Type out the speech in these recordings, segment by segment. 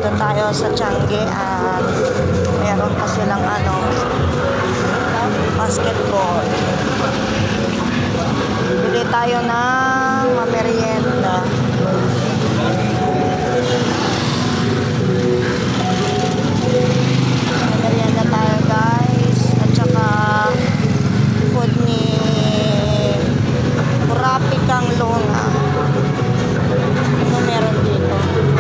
Dito tayo sa Changi at meron pa silang basketball. Bili tayo ng mamerienda. Mamerienda tayo guys. At saka food ni Rapikang Luna. Ano meron dito?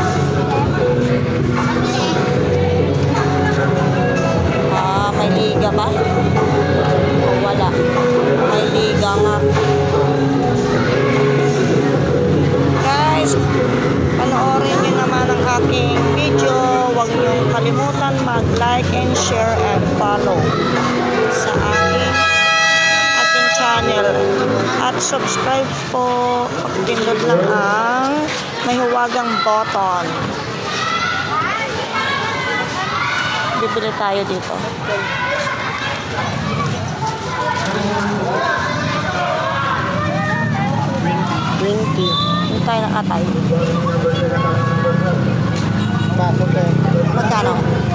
May liga ba? O wala. May liga nga. Guys, panoorin nyo naman ang aking video. Huwag nyo kalimutan mag-like and share and follow sa ating channel. At subscribe po. Pag-pindot lang ang may huwagang button. Bibili tayo dito. Hindi tayo nakatay. Magkano?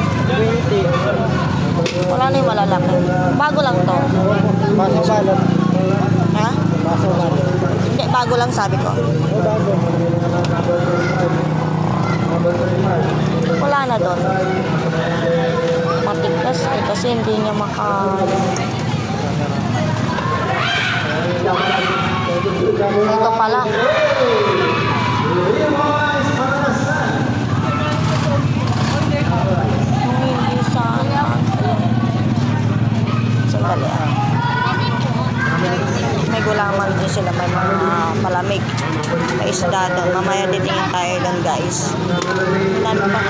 20. Wala na yung malalaki. Bago lang to. Baso balot. Ha? Baso balot. Hindi, bago lang sabi ko. Bago. Wala na doon. Matigas eh, kasi hindi niya ito pala. Hindi sana. Sandali may gulaman din sila, may mga palamig, may isda doon. Mamaya titingin tayo doon guys. Dami pa